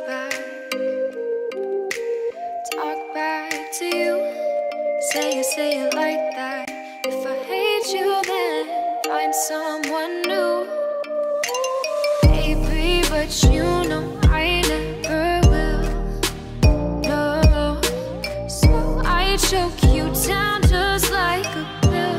back to you. Say it like that. If I hate you, then find someone new. Baby, but you know I never will. No, so I choke you down just like a pill.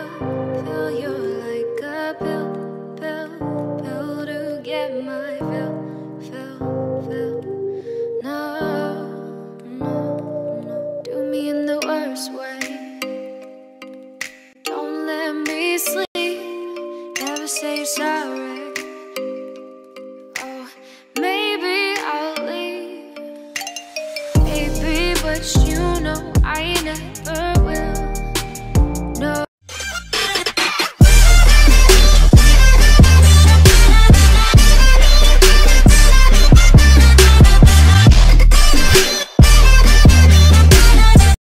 Fill you like a pill to get my fill.